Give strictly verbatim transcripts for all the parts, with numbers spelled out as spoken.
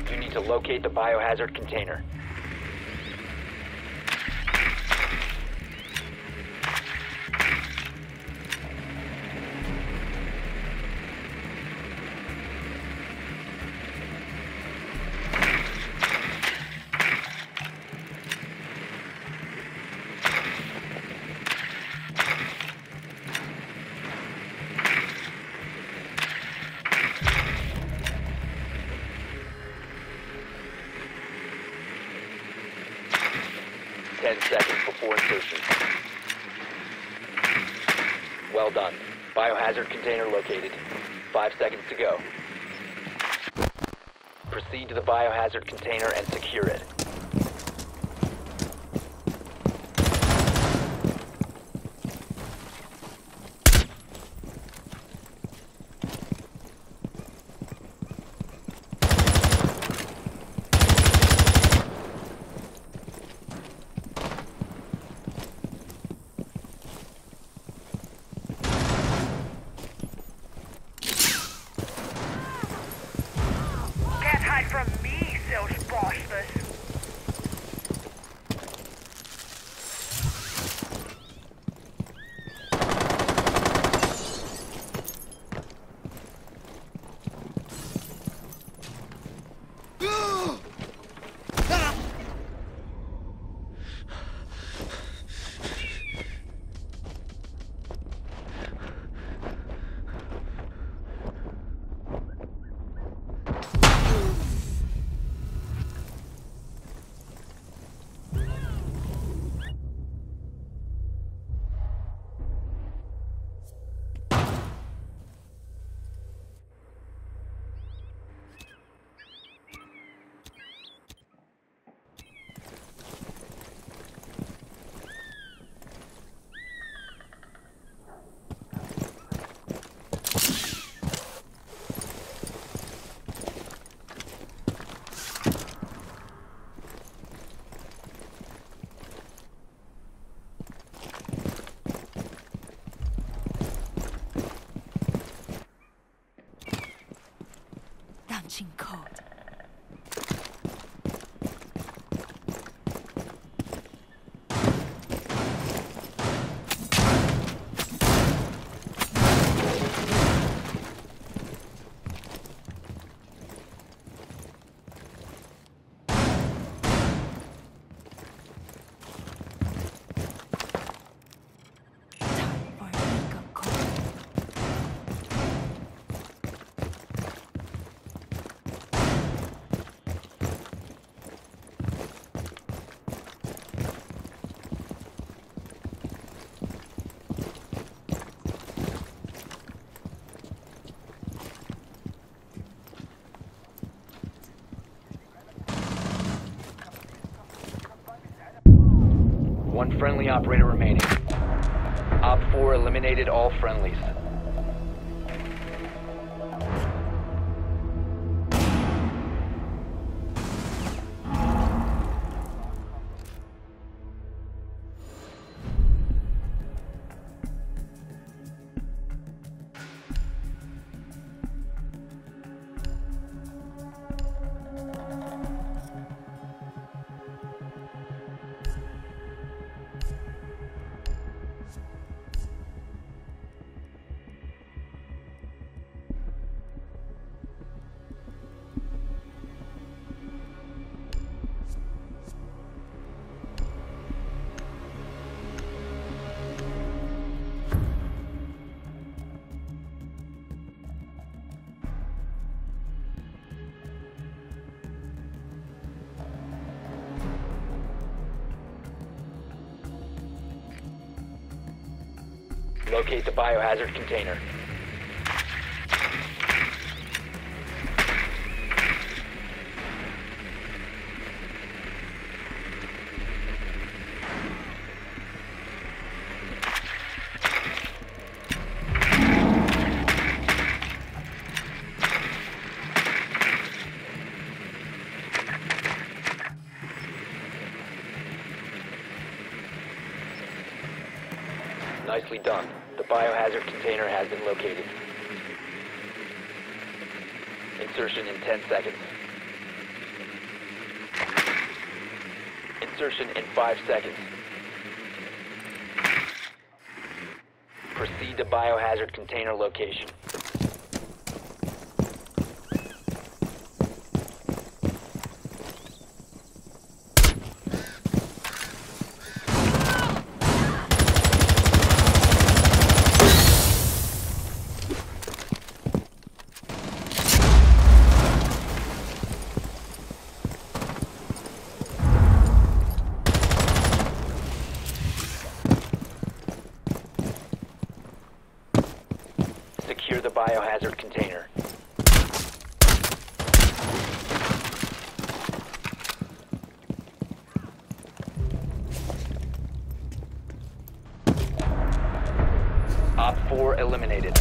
You need to locate the biohazard container. Ten seconds before insertion. Well done. Biohazard container located. Five seconds to go. Proceed to the biohazard container and secure it. From me, Selbstbosses. Dancing code. One friendly operator remaining. Op four eliminated all friendlies. Locate the biohazard container. Nicely done. The biohazard container has been located. Insertion in ten seconds. insertion in five seconds. Proceed to biohazard container location. Secure the biohazard container. Op four eliminated.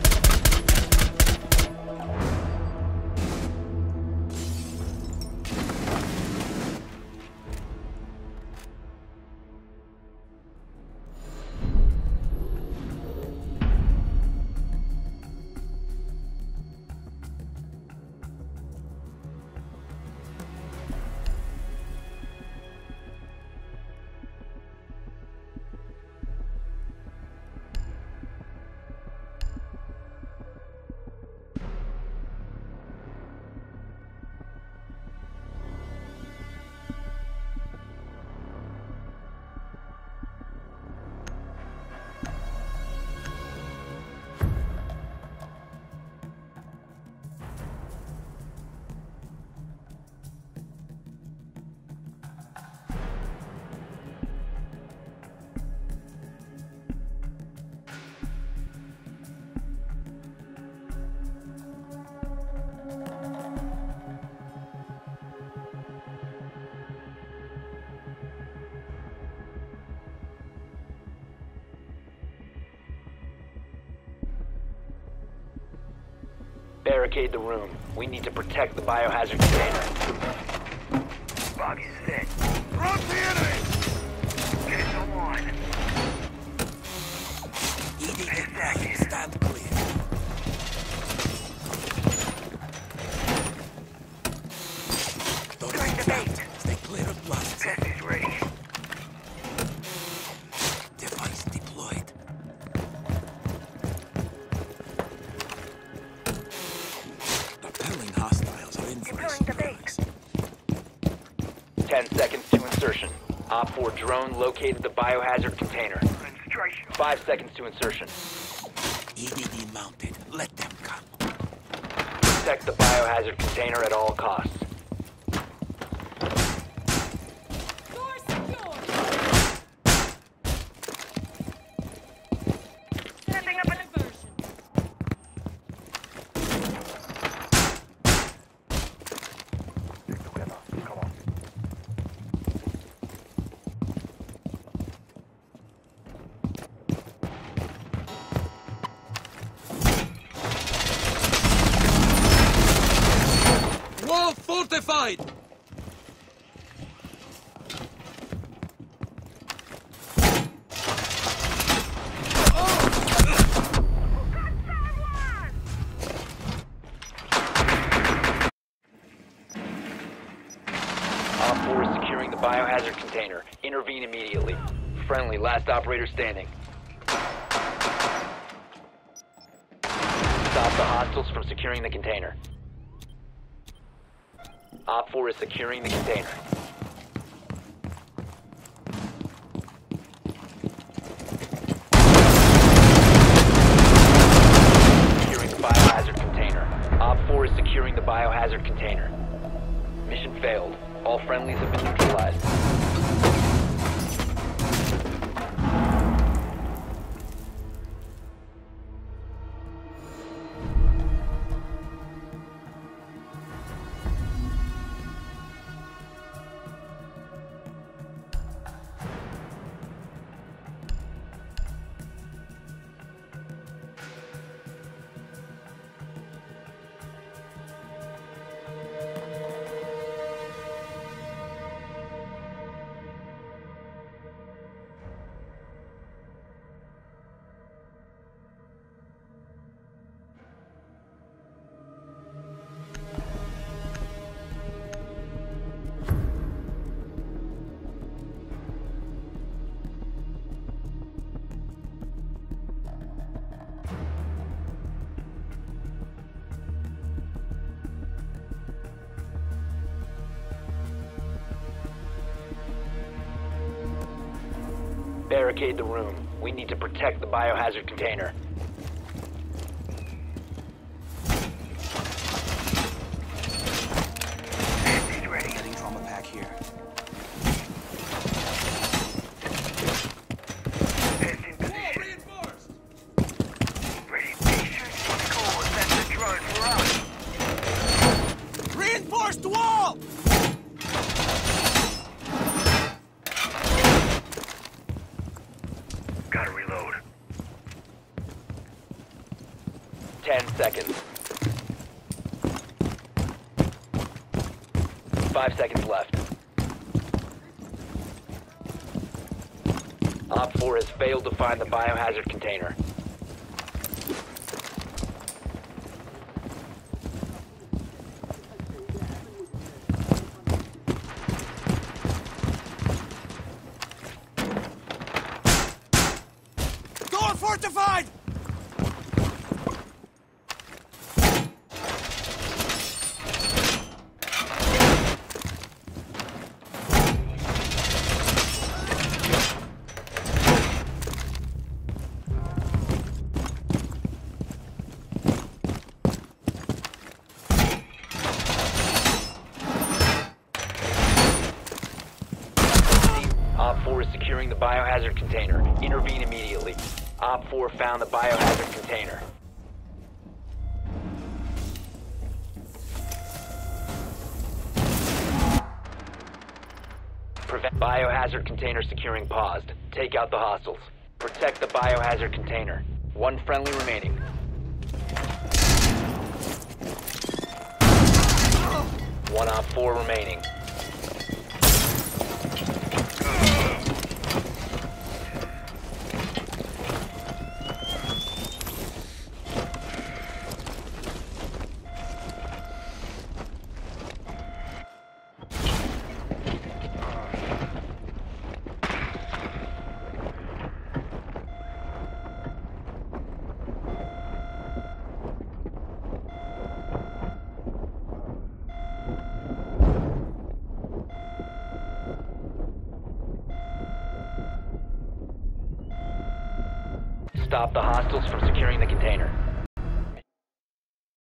Barricade the room. We need to protect the biohazard container. Bobby's set. Drop the enemy! Get it to one. Immediate right, stand clear. Don't Going to bait. stay clear of blast. Test is ready. Device deployed. Repelling hostiles are in Deploying the bait. Ten seconds to insertion. Op four drone located the biohazard container. Demonstration. Five seconds to insertion. E D D mounted. Let them come. Protect the biohazard container at all costs. Door secure. Setting up a Diversion. Wall fortified! Op four is securing the biohazard container. Intervene immediately. Friendly, last operator standing. Stop the hostiles from securing the container. Op four is securing the container. Securing the biohazard container. Op four is securing the biohazard container. Mission failed. All friendlies have been neutralized. barricade the room. We need to protect the biohazard container. He's ready. Getting trauma pack here. Heads in position. Ready. Mission score. That's the drone for us. Reinforced wall! Gotta reload. Ten seconds. Five seconds left. Op four has failed to find the biohazard container. Door fortified! Op four is securing the biohazard container. Intervene immediately. Op four found the biohazard container. Prevent biohazard container securing paused. Take out the hostiles. Protect the biohazard container. One friendly remaining. One Op four remaining. Stop the hostiles from securing the container.